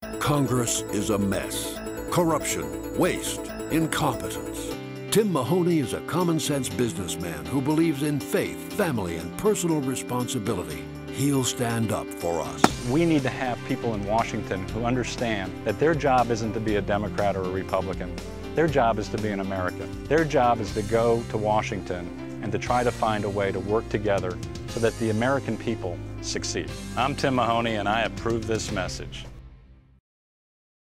Congress is a mess. Corruption, waste, incompetence. Tim Mahoney is a common-sense businessman who believes in faith, family, and personal responsibility. He'll stand up for us. We need to have people in Washington who understand that their job isn't to be a Democrat or a Republican. Their job is to be an American. Their job is to go to Washington and to try to find a way to work together so that the American people succeed. I'm Tim Mahoney, and I approve this message.